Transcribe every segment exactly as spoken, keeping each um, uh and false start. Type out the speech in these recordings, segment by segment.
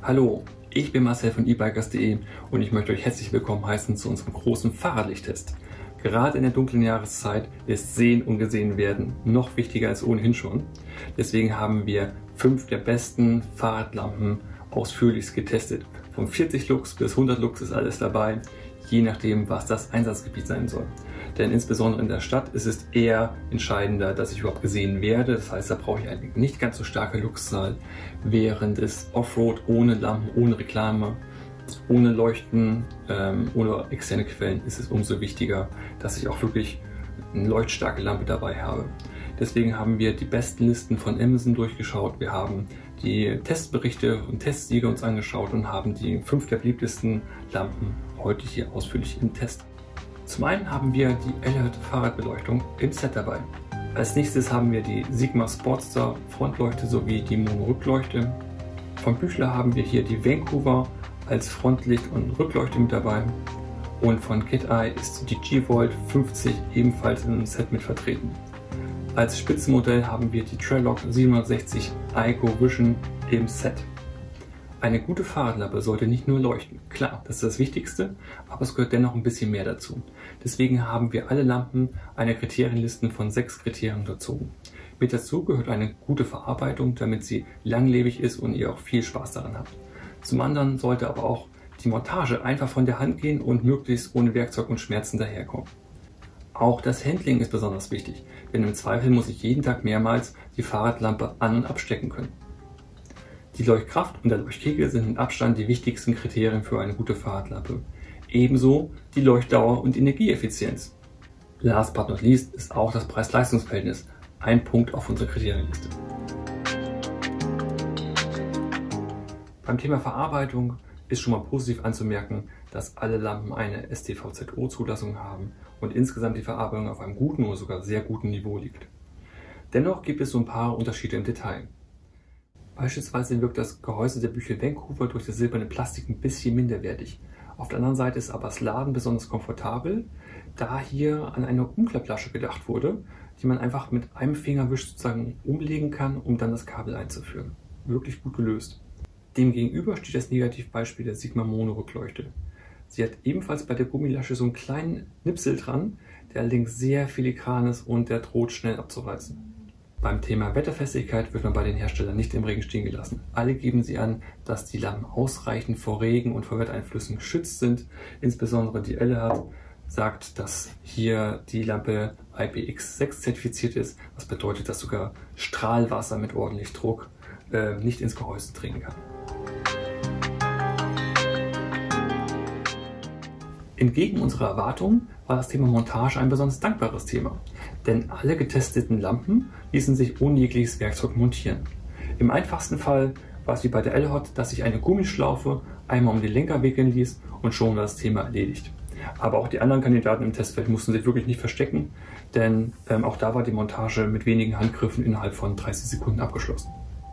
Hallo, ich bin Marcel von e bikers punkt de und ich möchte euch herzlich willkommen heißen zu unserem großen Fahrradlichttest. Gerade in der dunklen Jahreszeit ist Sehen und Gesehen werden noch wichtiger als ohnehin schon. Deswegen haben wir fünf der besten Fahrradlampen ausführlichst getestet. Von vierzig Lux bis hundert Lux ist alles dabei, je nachdem, was das Einsatzgebiet sein soll. Denn insbesondere in der Stadt ist es eher entscheidender, dass ich überhaupt gesehen werde. Das heißt, da brauche ich eine nicht ganz so starke Luxzahl, während es Offroad ohne Lampen, ohne Reklame, ohne Leuchten, ähm, ohne externe Quellen ist es umso wichtiger, dass ich auch wirklich eine leuchtstarke Lampe dabei habe. Deswegen haben wir die besten Listen von Amazon durchgeschaut. Wir haben die Testberichte und Testsiege uns angeschaut und haben die fünf der beliebtesten Lampen heute hier ausführlich im Test. Zum einen haben wir die Elehot Fahrradbeleuchtung im Set dabei. Als nächstes haben wir die Sigma Sportster Frontleuchte sowie die Mono-Rückleuchte. Von Büchler haben wir hier die Vancouver als Frontlicht und Rückleuchte mit dabei. Und von Kit-Eye ist die G-Volt fünfzig ebenfalls in einem Set mit vertreten. Als Spitzenmodell haben wir die Trailloc siebenhundertsechzig Ico Vision im Set. Eine gute Fahrradlampe sollte nicht nur leuchten. Klar, das ist das Wichtigste, aber es gehört dennoch ein bisschen mehr dazu. Deswegen haben wir alle Lampen einer Kriterienliste von sechs Kriterien unterzogen. Mit dazu gehört eine gute Verarbeitung, damit sie langlebig ist und ihr auch viel Spaß daran habt. Zum anderen sollte aber auch die Montage einfach von der Hand gehen und möglichst ohne Werkzeug und Schmerzen daherkommen. Auch das Handling ist besonders wichtig, denn im Zweifel muss ich jeden Tag mehrmals die Fahrradlampe an- und abstecken können. Die Leuchtkraft und der Leuchtkegel sind mit Abstand die wichtigsten Kriterien für eine gute Fahrradlampe. Ebenso die Leuchtdauer und Energieeffizienz. Last but not least ist auch das Preis-Leistungs-Verhältnis ein Punkt auf unserer Kriterienliste. Beim Thema Verarbeitung ist schon mal positiv anzumerken, dass alle Lampen eine S T V Z O-Zulassung haben und insgesamt die Verarbeitung auf einem guten oder sogar sehr guten Niveau liegt. Dennoch gibt es so ein paar Unterschiede im Detail. Beispielsweise wirkt das Gehäuse der Büchel Vancouver durch das silberne Plastik ein bisschen minderwertig. Auf der anderen Seite ist aber das Laden besonders komfortabel, da hier an eine Umklapplasche gedacht wurde, die man einfach mit einem Fingerwisch sozusagen umlegen kann, um dann das Kabel einzuführen. Wirklich gut gelöst. Demgegenüber steht das Negativbeispiel der Sigma Mono Rückleuchte. Sie hat ebenfalls bei der Gummilasche so einen kleinen Nipsel dran, der allerdings sehr filigran ist und der droht schnell abzureißen. Beim Thema Wetterfestigkeit wird man bei den Herstellern nicht im Regen stehen gelassen. Alle geben sie an, dass die Lampen ausreichend vor Regen und vor Wettereinflüssen geschützt sind. Insbesondere die Elehot sagt, dass hier die Lampe I P X sechs zertifiziert ist, was bedeutet, dass sogar Strahlwasser mit ordentlich Druck äh, nicht ins Gehäuse dringen kann. Entgegen unserer Erwartungen war das Thema Montage ein besonders dankbares Thema, denn alle getesteten Lampen ließen sich ohne jegliches Werkzeug montieren. Im einfachsten Fall war es wie bei der Elehot, dass sich eine Gummischlaufe einmal um den Lenker wickeln ließ und schon war das Thema erledigt. Aber auch die anderen Kandidaten im Testfeld mussten sich wirklich nicht verstecken, denn ähm, auch da war die Montage mit wenigen Handgriffen innerhalb von dreißig Sekunden abgeschlossen.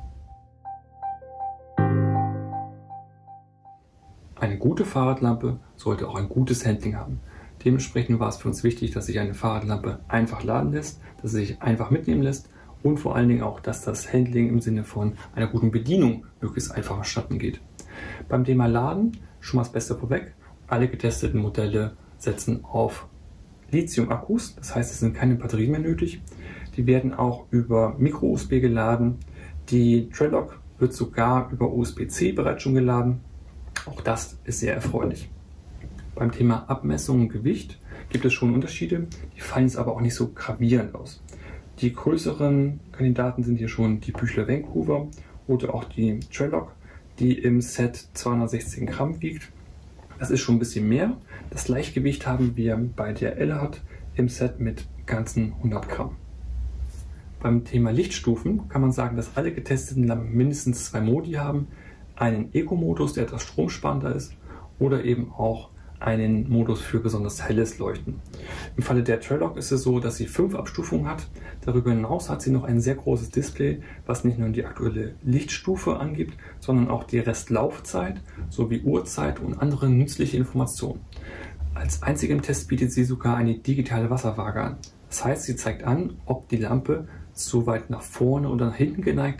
Eine gute Fahrradlampe sollte auch ein gutes Handling haben. Dementsprechend war es für uns wichtig, dass sich eine Fahrradlampe einfach laden lässt, dass sie sich einfach mitnehmen lässt und vor allen Dingen auch, dass das Handling im Sinne von einer guten Bedienung möglichst einfach vonstatten geht. Beim Thema Laden schon mal das Beste vorweg. Alle getesteten Modelle setzen auf Lithium-Akkus, das heißt, es sind keine Batterien mehr nötig. Die werden auch über Micro-U S B geladen. Die Trailloc wird sogar über U S B C bereits schon geladen. Auch das ist sehr erfreulich. Beim Thema Abmessung und Gewicht gibt es schon Unterschiede, die fallen jetzt aber auch nicht so gravierend aus. Die größeren Kandidaten sind hier schon die Büchler Vancouver oder auch die Trailloc, die im Set zweihundertsechzehn Gramm wiegt. Das ist schon ein bisschen mehr. Das Leichtgewicht haben wir bei der Elehot im Set mit ganzen hundert Gramm. Beim Thema Lichtstufen kann man sagen, dass alle getesteten Lampen mindestens zwei Modi haben. Einen Eco-Modus, der etwas stromsparender ist, oder eben auch einen Modus für besonders helles Leuchten. Im Falle der Trailloc ist es so, dass sie fünf Abstufungen hat. Darüber hinaus hat sie noch ein sehr großes Display, was nicht nur die aktuelle Lichtstufe angibt, sondern auch die Restlaufzeit sowie Uhrzeit und andere nützliche Informationen. Als einzige im Test bietet sie sogar eine digitale Wasserwaage an. Das heißt, sie zeigt an, ob die Lampe zu weit nach vorne oder nach hinten geneigt ist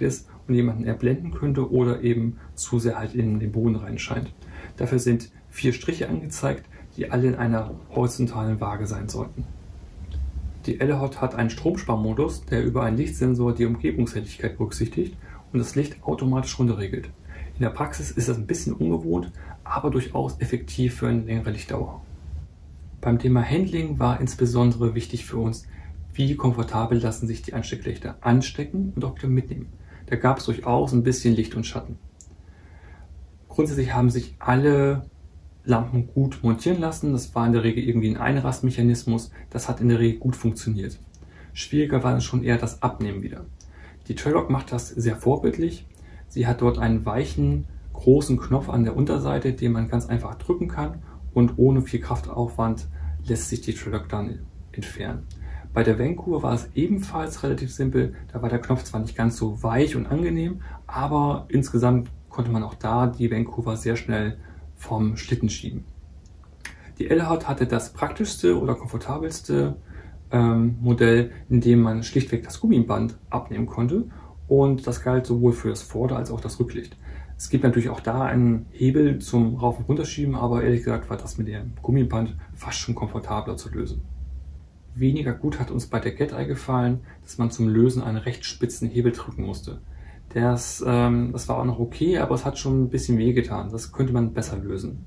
und jemanden eher blenden könnte oder eben zu sehr halt in den Boden reinscheint. Dafür sind vier Striche angezeigt, die alle in einer horizontalen Waage sein sollten. Die L H O T hat einen Stromsparmodus, der über einen Lichtsensor die Umgebungshelligkeit berücksichtigt und das Licht automatisch runterregelt. In der Praxis ist das ein bisschen ungewohnt, aber durchaus effektiv für eine längere Lichtdauer. Beim Thema Handling war insbesondere wichtig für uns, wie komfortabel lassen sich die Anstecklichter anstecken und auch wieder mitnehmen. Da gab es durchaus ein bisschen Licht und Schatten. Grundsätzlich haben sich alle Lampen gut montieren lassen. Das war in der Regel irgendwie ein Einrastmechanismus. Das hat in der Regel gut funktioniert. Schwieriger war dann schon eher das Abnehmen wieder. Die Trelloc macht das sehr vorbildlich. Sie hat dort einen weichen, großen Knopf an der Unterseite, den man ganz einfach drücken kann und ohne viel Kraftaufwand lässt sich die Trelloc dann entfernen. Bei der Venkur war es ebenfalls relativ simpel. Da war der Knopf zwar nicht ganz so weich und angenehm, aber insgesamt konnte man auch da die Venkur sehr schnell vom Schlitten schieben. Die L H O T hatte das praktischste oder komfortabelste ähm, Modell, in dem man schlichtweg das Gummiband abnehmen konnte und das galt sowohl für das Vorder- als auch das Rücklicht. Es gibt natürlich auch da einen Hebel zum Rauf- und Runterschieben, aber ehrlich gesagt war das mit dem Gummiband fast schon komfortabler zu lösen. Weniger gut hat uns bei der Get-Eye gefallen, dass man zum Lösen einen recht spitzen Hebel drücken musste. Das, ähm, das war auch noch okay, aber es hat schon ein bisschen wehgetan. Das könnte man besser lösen.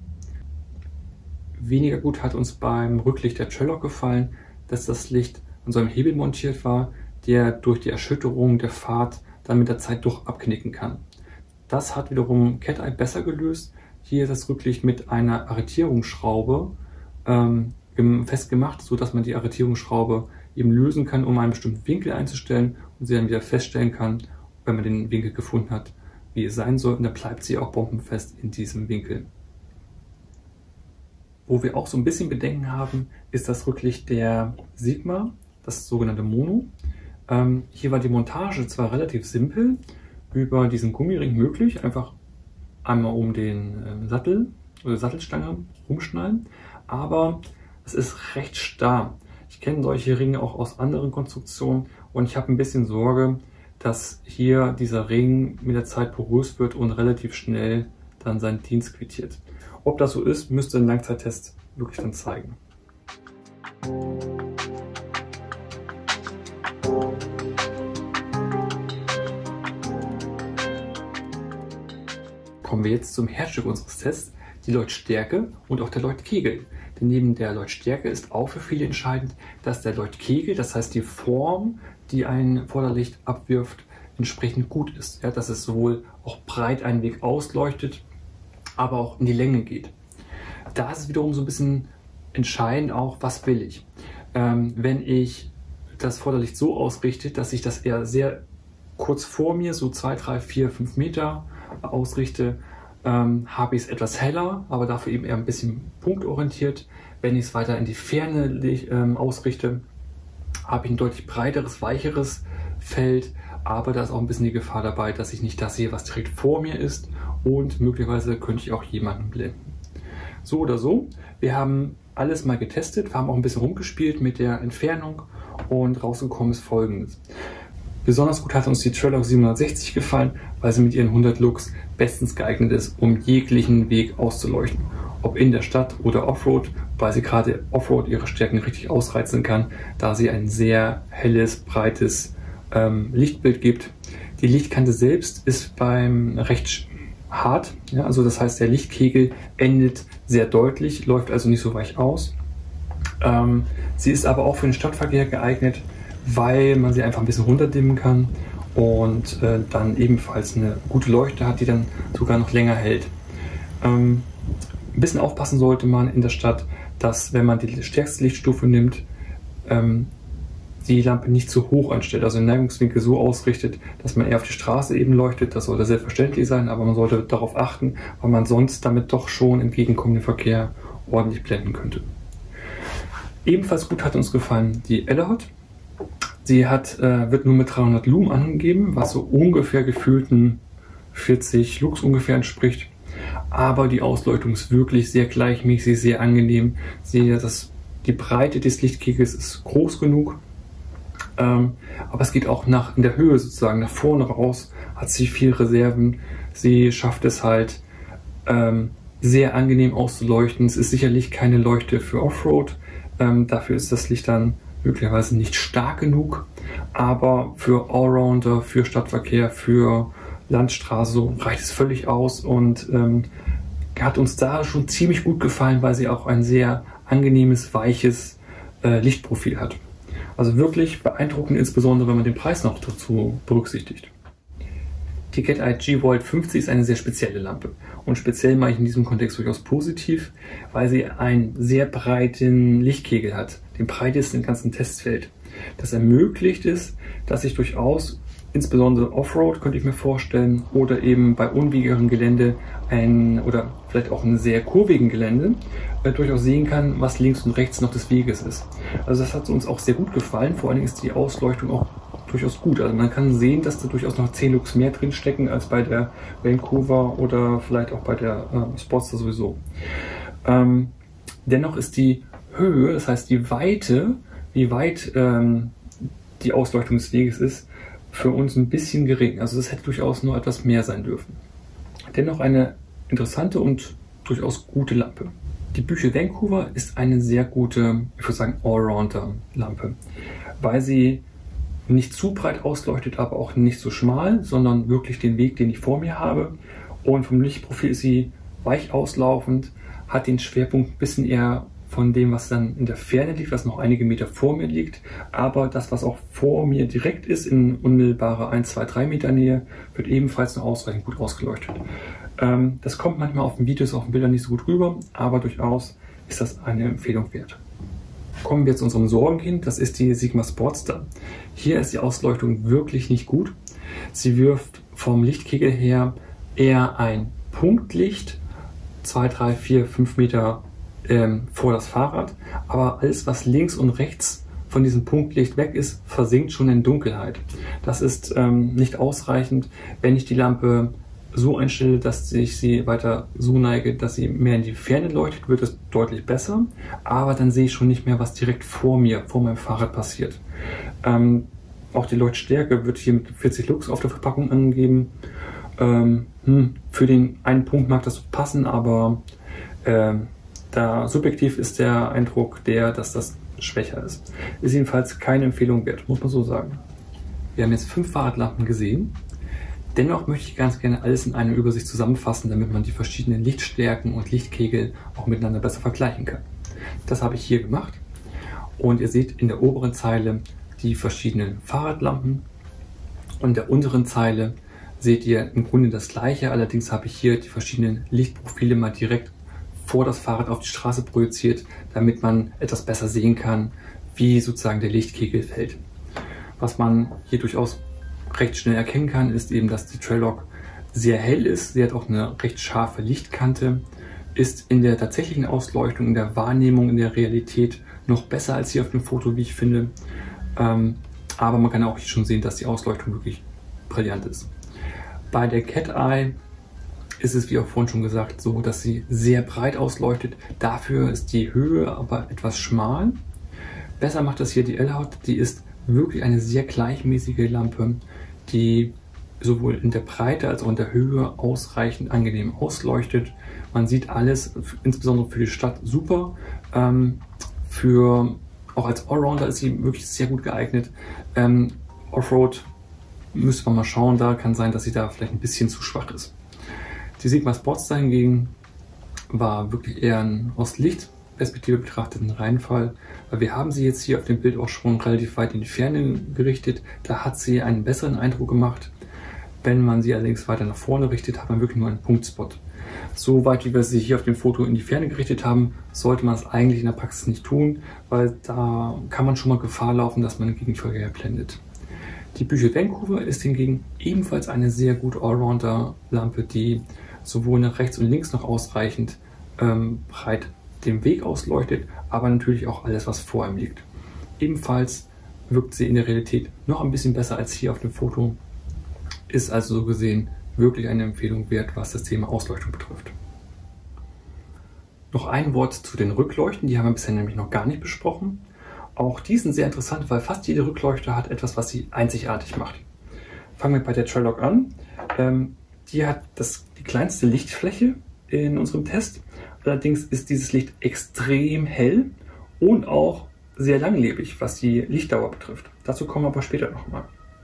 Weniger gut hat uns beim Rücklicht der Trelloc gefallen, dass das Licht an so einem Hebel montiert war, der durch die Erschütterung der Fahrt dann mit der Zeit doch abknicken kann. Das hat wiederum Cat-Eye besser gelöst. Hier ist das Rücklicht mit einer Arretierungsschraube ähm, festgemacht, so dass man die Arretierungsschraube eben lösen kann, um einen bestimmten Winkel einzustellen und sie dann wieder feststellen kann, wenn man den Winkel gefunden hat, wie es sein soll. Und dann bleibt sie auch bombenfest in diesem Winkel. Wo wir auch so ein bisschen Bedenken haben, ist das Rücklicht der Sigma, das sogenannte Mono. Ähm, hier war die Montage zwar relativ simpel, über diesen Gummiring möglich, einfach einmal um den ähm, Sattel oder Sattelstange rumschneiden, aber es ist recht starr. Ich kenne solche Ringe auch aus anderen Konstruktionen und ich habe ein bisschen Sorge, dass hier dieser Ring mit der Zeit porös wird und relativ schnell dann seinen Dienst quittiert. Ob das so ist, müsste ein Langzeittest wirklich dann zeigen. Kommen wir jetzt zum Herzstück unseres Tests, die Leuchtstärke und auch der Leuchtkegel. Denn neben der Leuchtstärke ist auch für viele entscheidend, dass der Leuchtkegel, das heißt die Form, die ein Vorderlicht abwirft, entsprechend gut ist. Ja, dass es sowohl auch breit einen Weg ausleuchtet, aber auch in die Länge geht. Da ist es wiederum so ein bisschen entscheidend auch, was will ich. Ähm, wenn ich das Vorderlicht so ausrichte, dass ich das eher sehr kurz vor mir, so zwei, drei, vier, fünf Meter ausrichte, ähm, habe ich es etwas heller, aber dafür eben eher ein bisschen punktorientiert. Wenn ich es weiter in die Ferne ähm, ausrichte, habe ich ein deutlich breiteres, weicheres Feld, aber da ist auch ein bisschen die Gefahr dabei, dass ich nicht das sehe, was direkt vor mir ist und möglicherweise könnte ich auch jemanden blenden. So oder so, wir haben alles mal getestet, wir haben auch ein bisschen rumgespielt mit der Entfernung und rausgekommen ist Folgendes. Besonders gut hat uns die Trelloc siebenhundertsechzig gefallen, weil sie mit ihren hundert Lux bestens geeignet ist, um jeglichen Weg auszuleuchten. Ob in der Stadt oder Offroad, weil sie gerade Offroad ihre Stärken richtig ausreizen kann, da sie ein sehr helles, breites ähm, Lichtbild gibt. Die Lichtkante selbst ist beim recht hart, ja, also das heißt der Lichtkegel endet sehr deutlich, läuft also nicht so weich aus. Ähm, sie ist aber auch für den Stadtverkehr geeignet, weil man sie einfach ein bisschen runterdimmen kann und äh, dann ebenfalls eine gute Leuchte hat, die dann sogar noch länger hält. Ähm, ein bisschen aufpassen sollte man in der Stadt, dass wenn man die stärkste Lichtstufe nimmt, ähm, die Lampe nicht zu hoch einstellt, also den Neigungswinkel so ausrichtet, dass man eher auf die Straße eben leuchtet. Das sollte selbstverständlich sein, aber man sollte darauf achten, weil man sonst damit doch schon entgegenkommenden Verkehr ordentlich blenden könnte. Ebenfalls gut hat uns gefallen die L H O T. Sie hat, äh, wird nur mit dreihundert Lumen angegeben, was so ungefähr gefühlten vierzig Lux ungefähr entspricht. Aber die Ausleuchtung ist wirklich sehr gleichmäßig, sehr angenehm. Sie, das, die Breite des Lichtkegels ist groß genug. Ähm, aber es geht auch nach, in der Höhe sozusagen, nach vorne raus, hat sie viel Reserven. Sie schafft es halt, ähm, sehr angenehm auszuleuchten. Es ist sicherlich keine Leuchte für Offroad. Ähm, dafür ist das Licht dann möglicherweise nicht stark genug. Aber für Allrounder, für Stadtverkehr, für Landstraße so reicht es völlig aus und ähm, hat uns da schon ziemlich gut gefallen, weil sie auch ein sehr angenehmes, weiches äh, Lichtprofil hat. Also wirklich beeindruckend, insbesondere wenn man den Preis noch dazu berücksichtigt. Die Cat Eye G-Volt fünfzig ist eine sehr spezielle Lampe und speziell mache ich in diesem Kontext durchaus positiv, weil sie einen sehr breiten Lichtkegel hat, den breitesten im ganzen Testfeld. Das ermöglicht es, dass ich durchaus, insbesondere Offroad könnte ich mir vorstellen, oder eben bei unwegigerem Gelände ein, oder vielleicht auch einem sehr kurvigen Gelände, äh, durchaus sehen kann, was links und rechts noch des Weges ist. Also das hat uns auch sehr gut gefallen, vor allen Dingen ist die Ausleuchtung auch durchaus gut. Also man kann sehen, dass da durchaus noch zehn Lux mehr drin stecken als bei der Vancouver oder vielleicht auch bei der äh, Sportster sowieso. Ähm, dennoch ist die Höhe, das heißt die Weite, wie weit ähm, die Ausleuchtung des Weges ist, für uns ein bisschen gering. Also das hätte durchaus nur etwas mehr sein dürfen. Dennoch eine interessante und durchaus gute Lampe. Die Büchel Vancouver ist eine sehr gute, ich würde sagen, Allrounder-Lampe, weil sie nicht zu breit ausleuchtet, aber auch nicht so schmal, sondern wirklich den Weg, den ich vor mir habe. Und vom Lichtprofil ist sie weich auslaufend, hat den Schwerpunkt ein bisschen eher von dem, was dann in der Ferne liegt, was noch einige Meter vor mir liegt. Aber das, was auch vor mir direkt ist, in unmittelbarer ein, zwei, drei Meter Nähe, wird ebenfalls noch ausreichend gut ausgeleuchtet. Ähm, das kommt manchmal auf den Videos, auf den Bildern nicht so gut rüber, aber durchaus ist das eine Empfehlung wert. Kommen wir zu unserem Sorgenkind, das ist die Sigma Sportster. Hier ist die Ausleuchtung wirklich nicht gut. Sie wirft vom Lichtkegel her eher ein Punktlicht, zwei, drei, vier, fünf Meter ähm, vor das Fahrrad, aber alles, was links und rechts von diesem Punktlicht weg ist, versinkt schon in Dunkelheit. Das ist ähm, nicht ausreichend, wenn ich die Lampe so einstelle, dass ich sie weiter so neige, dass sie mehr in die Ferne leuchtet, wird es deutlich besser. Aber dann sehe ich schon nicht mehr, was direkt vor mir, vor meinem Fahrrad passiert. Ähm, auch die Leuchtstärke wird hier mit vierzig Lux auf der Verpackung angegeben. Ähm, hm, für den einen Punkt mag das so passen, aber äh, da subjektiv ist der Eindruck der, dass das schwächer ist. Ist jedenfalls keine Empfehlung wert, muss man so sagen. Wir haben jetzt fünf Fahrradlampen gesehen. Dennoch möchte ich ganz gerne alles in einer Übersicht zusammenfassen, damit man die verschiedenen Lichtstärken und Lichtkegel auch miteinander besser vergleichen kann. Das habe ich hier gemacht und ihr seht in der oberen Zeile die verschiedenen Fahrradlampen und in der unteren Zeile seht ihr im Grunde das gleiche, allerdings habe ich hier die verschiedenen Lichtprofile mal direkt vor das Fahrrad auf die Straße projiziert, damit man etwas besser sehen kann, wie sozusagen der Lichtkegel fällt. Was man hier durchaus recht schnell erkennen kann, ist eben, dass die Traillock sehr hell ist. Sie hat auch eine recht scharfe Lichtkante, ist in der tatsächlichen Ausleuchtung, in der Wahrnehmung, in der Realität noch besser als hier auf dem Foto, wie ich finde. Ähm, aber man kann auch hier schon sehen, dass die Ausleuchtung wirklich brillant ist. Bei der Cat Eye ist es, wie auch vorhin schon gesagt, so, dass sie sehr breit ausleuchtet. Dafür ist die Höhe aber etwas schmal. Besser macht das hier die L-Haut. Die ist wirklich eine sehr gleichmäßige Lampe, die sowohl in der Breite als auch in der Höhe ausreichend angenehm ausleuchtet. Man sieht alles, insbesondere für die Stadt, super. Ähm, für, auch als Allrounder ist sie wirklich sehr gut geeignet. Ähm, Offroad müsste man mal schauen, da kann sein, dass sie da vielleicht ein bisschen zu schwach ist. Die Sigma Sportster hingegen war wirklich eher ein aus Lichtperspektive betrachteten Reinfall. Weil wir haben sie jetzt hier auf dem Bild auch schon relativ weit in die Ferne gerichtet. Da hat sie einen besseren Eindruck gemacht. Wenn man sie allerdings weiter nach vorne richtet, hat man wirklich nur einen Punktspot. So weit, wie wir sie hier auf dem Foto in die Ferne gerichtet haben, sollte man es eigentlich in der Praxis nicht tun, weil da kann man schon mal Gefahr laufen, dass man gegen Verkehr blendet. Die Büchel Vancouver ist hingegen ebenfalls eine sehr gute Allrounder-Lampe, die sowohl nach rechts und links noch ausreichend ähm, breit den Weg ausleuchtet, aber natürlich auch alles, was vor ihm liegt. Ebenfalls wirkt sie in der Realität noch ein bisschen besser als hier auf dem Foto, ist also so gesehen wirklich eine Empfehlung wert, was das Thema Ausleuchtung betrifft. Noch ein Wort zu den Rückleuchten, die haben wir bisher nämlich noch gar nicht besprochen. Auch die sind sehr interessant, weil fast jede Rückleuchte hat etwas, was sie einzigartig macht. Fangen wir bei der Trellock an. Ähm, die hat das, die kleinste Lichtfläche in unserem Test. Allerdings ist dieses Licht extrem hell und auch sehr langlebig, was die Lichtdauer betrifft. Dazu kommen wir aber später nochmal.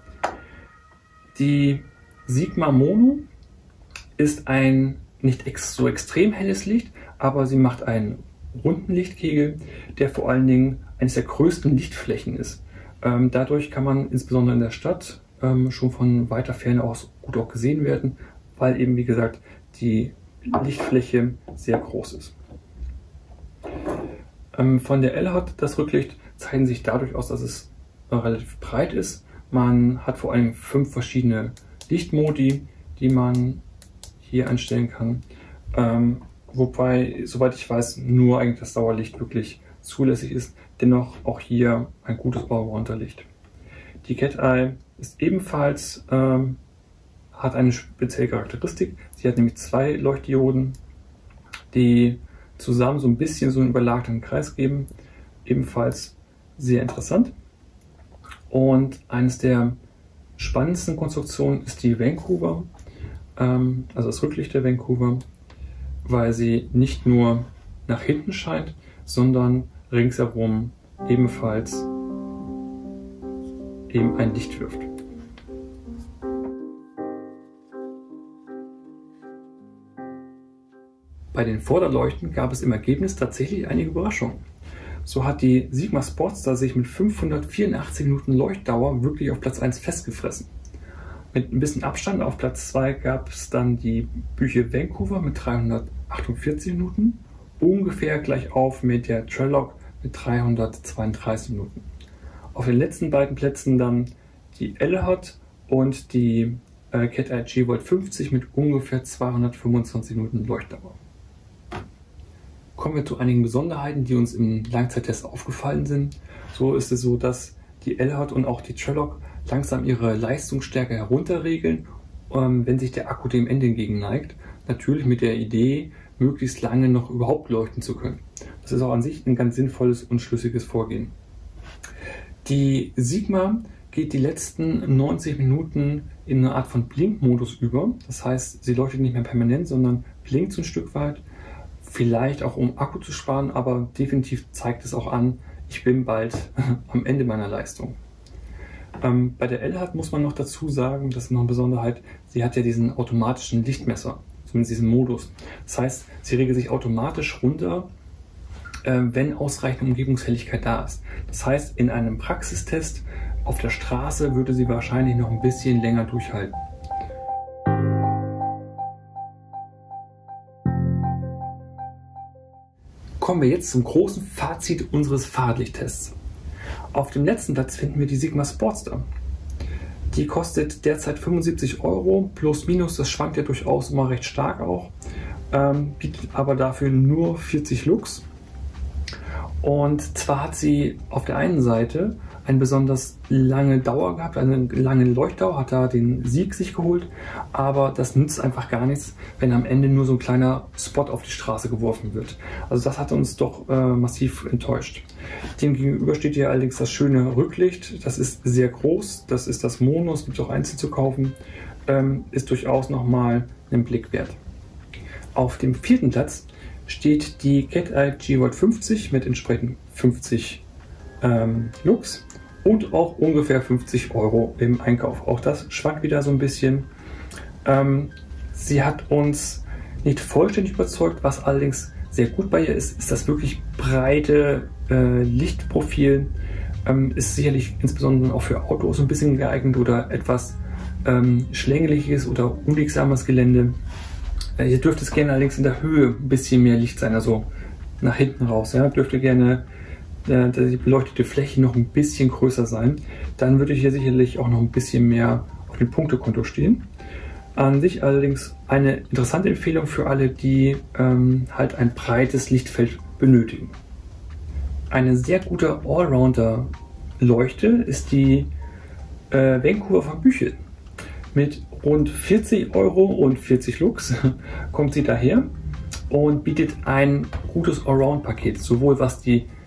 Die Sigma Mono ist ein nicht ex so extrem helles Licht, aber sie macht einen runden Lichtkegel, der vor allen Dingen eines der größten Lichtflächen ist. Ähm, dadurch kann man insbesondere in der Stadt ähm, schon von weiter Ferne aus gut auch gesehen werden, weil eben, wie gesagt, die Lichtfläche sehr groß ist. Ähm, von der Elhart, das Rücklicht, zeichnet sich dadurch aus, dass es äh, relativ breit ist. Man hat vor allem fünf verschiedene Lichtmodi, die man hier einstellen kann. Ähm, wobei, soweit ich weiß, nur eigentlich das Dauerlicht wirklich zulässig ist. Dennoch auch hier ein gutes Allrounder-Licht. Die Cat-Eye ist ebenfalls, ähm, hat eine spezielle Charakteristik. Sie hat nämlich zwei Leuchtdioden, die zusammen so ein bisschen so einen überlagerten Kreis geben. Ebenfalls sehr interessant. Und eines der spannendsten Konstruktionen ist die Vancouver, ähm, also das Rücklicht der Vancouver, weil sie nicht nur nach hinten scheint, sondern ringsherum ebenfalls eben ein Licht wirft. Bei den Vorderleuchten gab es im Ergebnis tatsächlich einige Überraschungen. So hat die Sigma Sportster sich mit fünfhundertvierundachtzig Minuten Leuchtdauer wirklich auf Platz eins festgefressen. Mit ein bisschen Abstand auf Platz zwei gab es dann die Bücher Vancouver mit dreihundertachtundvierzig Minuten, ungefähr gleich auf mit der Trellock mit dreihundertzweiunddreißig Minuten. Auf den letzten beiden Plätzen dann die Elhart und die äh, Cat-Eye G-Volt fünfzig mit ungefähr zweihundertfünfundzwanzig Minuten Leuchtdauer. Kommen wir zu einigen Besonderheiten, die uns im Langzeittest aufgefallen sind. So ist es so, dass die Elhart und auch die Trellock langsam ihre Leistungsstärke herunterregeln, ähm, wenn sich der Akku dem Ende entgegen neigt. Natürlich mit der Idee, möglichst lange noch überhaupt leuchten zu können. Das ist auch an sich ein ganz sinnvolles und schlüssiges Vorgehen. Die Sigma geht die letzten neunzig Minuten in eine Art von Blinkmodus über. Das heißt, sie leuchtet nicht mehr permanent, sondern blinkt so ein Stück weit. Vielleicht auch um Akku zu sparen, aber definitiv zeigt es auch an, ich bin bald am Ende meiner Leistung. Ähm, bei der Elhart muss man noch dazu sagen, das ist noch eine Besonderheit, sie hat ja diesen automatischen Lichtmesser, zumindest diesen Modus. Das heißt, sie regelt sich automatisch runter, äh, wenn ausreichende Umgebungshelligkeit da ist. Das heißt, in einem Praxistest auf der Straße würde sie wahrscheinlich noch ein bisschen länger durchhalten. Kommen wir jetzt zum großen Fazit unseres Fahrradlichttests. Auf dem letzten Platz finden wir die Sigma Sportster. Die kostet derzeit fünfundsiebzig Euro, plus minus, das schwankt ja durchaus immer recht stark auch, ähm, bietet aber dafür nur vierzig Lux. Und zwar hat sie auf der einen Seite eine besonders lange Dauer gehabt, eine lange Leuchtdauer, hat da den Sieg sich geholt, aber das nützt einfach gar nichts, wenn am Ende nur so ein kleiner Spot auf die Straße geworfen wird. Also das hat uns doch äh, massiv enttäuscht. Demgegenüber steht hier allerdings das schöne Rücklicht, das ist sehr groß, das ist das Mono, es gibt auch einzeln zu kaufen, ähm, ist durchaus nochmal einen Blick wert. Auf dem vierten Platz steht die Cat-Eye G-Volt fünfzig mit entsprechend fünfzig ähm, Lux und auch ungefähr fünfzig Euro im Einkauf. Auch das schwankt wieder so ein bisschen. Ähm, sie hat uns nicht vollständig überzeugt, was allerdings sehr gut bei ihr ist, ist das wirklich breite äh, Lichtprofil. Ähm, ist sicherlich insbesondere auch für Autos ein bisschen geeignet oder etwas ähm, schlängeliges oder unwegsames Gelände. Äh, hier dürfte es gerne allerdings in der Höhe ein bisschen mehr Licht sein, also nach hinten raus. Ja? Dürfte gerne äh, die beleuchtete Fläche noch ein bisschen größer sein. Dann würde hier sicherlich auch noch ein bisschen mehr auf dem Punktekonto stehen. An sich allerdings eine interessante Empfehlung für alle, die ähm, halt ein breites Lichtfeld benötigen. Eine sehr gute Allrounder-Leuchte ist die äh, Vancouver von Büchel. Mit rund vierzig Euro und vierzig Lux kommt sie daher und bietet ein gutes Allround-Paket, sowohl was die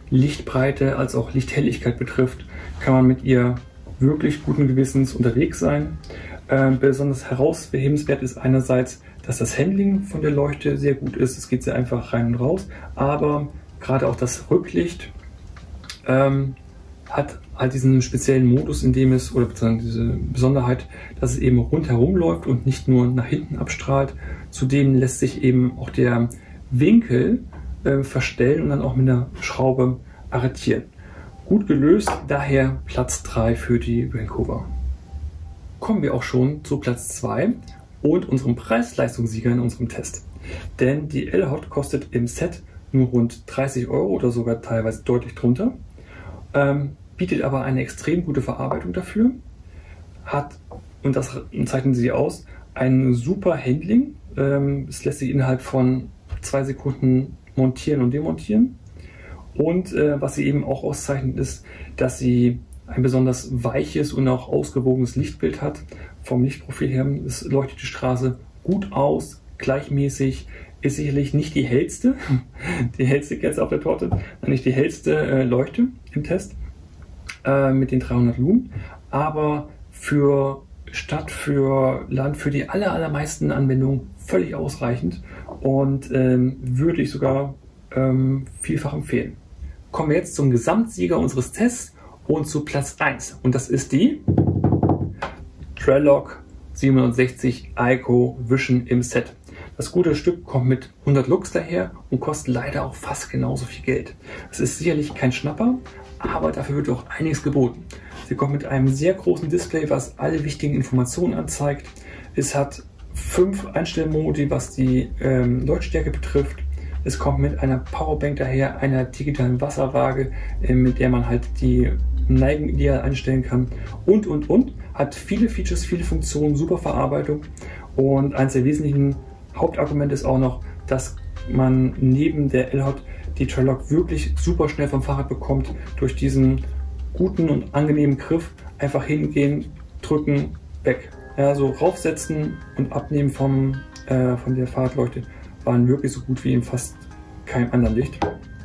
Lichtbreite als auch Lichthelligkeit betrifft, kann man mit ihr wirklich guten Gewissens unterwegs sein. Äh, besonders herausbehebenswert ist einerseits, dass das Handling von der Leuchte sehr gut ist. Es geht sehr einfach rein und raus, aber gerade auch das Rücklicht ähm, hat halt diesen speziellen Modus, in dem es, oder beziehungsweise diese Besonderheit, dass es eben rundherum läuft und nicht nur nach hinten abstrahlt. Zudem lässt sich eben auch der Winkel äh, verstellen und dann auch mit einer Schraube arretieren. Gut gelöst, daher Platz drei für die Vancouver. Kommen wir auch schon zu Platz zwei und unserem Preis-Leistungssieger in unserem Test. Denn die L-Hot kostet im Set nur rund dreißig Euro oder sogar teilweise deutlich drunter. Ähm, bietet aber eine extrem gute Verarbeitung dafür, hat, und das zeichnen sie aus, ein super Handling. Ähm, es lässt sich innerhalb von zwei Sekunden montieren und demontieren. Und äh, was sie eben auch auszeichnet ist, dass sie ein besonders weiches und auch ausgewogenes Lichtbild hat. Vom Lichtprofil her, es leuchtet die Straße gut aus, gleichmäßig, ist sicherlich nicht die hellste, die hellste Kerze auf der Torte, nicht die hellste äh, Leuchte im Test äh, mit den dreihundert Lumen, aber für Stadt, für Land, für die aller, allermeisten Anwendungen völlig ausreichend und ähm, würde ich sogar ähm, vielfach empfehlen. Kommen wir jetzt zum Gesamtsieger unseres Tests und zu Platz eins, und das ist die Trelloc siebenundsechzig Aiko Vision im Set. Das gute Stück kommt mit hundert Lux daher und kostet leider auch fast genauso viel Geld. Es ist sicherlich kein Schnapper, aber dafür wird auch einiges geboten. Sie kommt mit einem sehr großen Display, was alle wichtigen Informationen anzeigt. Es hat fünf Einstellmodi, was die ähm, Leuchtstärke betrifft. Es kommt mit einer Powerbank daher, einer digitalen Wasserwaage, äh, mit der man halt die Neigung ideal einstellen kann und, und, und. Hat viele Features, viele Funktionen, super Verarbeitung, und eines der wesentlichen Hauptargumente ist auch noch, dass man neben der L-Hot die Trelloc wirklich super schnell vom Fahrrad bekommt, durch diesen guten und angenehmen Griff. Einfach hingehen, drücken, weg. Ja, so raufsetzen und abnehmen vom, äh, von der Fahrradleuchte waren wirklich so gut wie in fast keinem anderen Licht.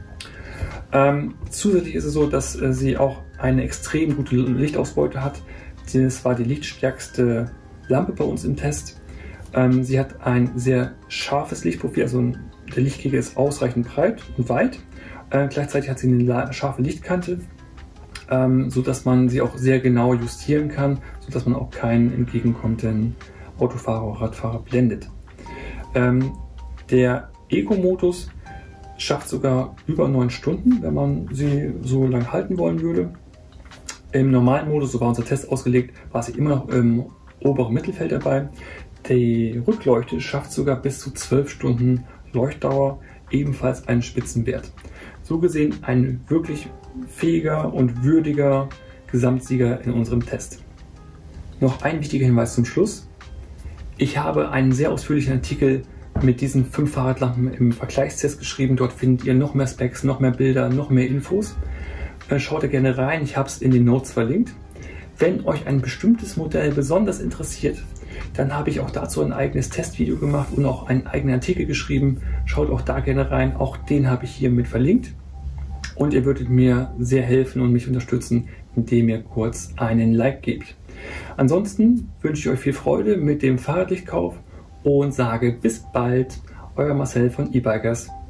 Ähm, zusätzlich ist es so, dass äh, sie auch eine extrem gute Lichtausbeute hat. Das war die lichtstärkste Lampe bei uns im Test. Ähm, sie hat ein sehr scharfes Lichtprofil, also der Lichtkegel ist ausreichend breit und weit. Äh, gleichzeitig hat sie eine scharfe Lichtkante, ähm, sodass man sie auch sehr genau justieren kann, sodass man auch keinen entgegenkommenden Autofahrer oder Radfahrer blendet. Ähm, der Eco-Modus schafft sogar über neun Stunden, wenn man sie so lang halten wollen würde. Im normalen Modus, so war unser Test ausgelegt, war sie immer noch im oberen Mittelfeld dabei. Die Rückleuchte schafft sogar bis zu zwölf Stunden Leuchtdauer, ebenfalls einen Spitzenwert. So gesehen ein wirklich fähiger und würdiger Gesamtsieger in unserem Test. Noch ein wichtiger Hinweis zum Schluss. Ich habe einen sehr ausführlichen Artikel mit diesen fünf Fahrradlampen im Vergleichstest geschrieben. Dort findet ihr noch mehr Specs, noch mehr Bilder, noch mehr Infos. Schaut da gerne rein, ich habe es in den Notes verlinkt. Wenn euch ein bestimmtes Modell besonders interessiert, dann habe ich auch dazu ein eigenes Testvideo gemacht und auch einen eigenen Artikel geschrieben. Schaut auch da gerne rein, auch den habe ich hier mit verlinkt. Und ihr würdet mir sehr helfen und mich unterstützen, indem ihr kurz einen Like gebt. Ansonsten wünsche ich euch viel Freude mit dem Fahrradlichtkauf und sage bis bald, euer Marcel von eBikers.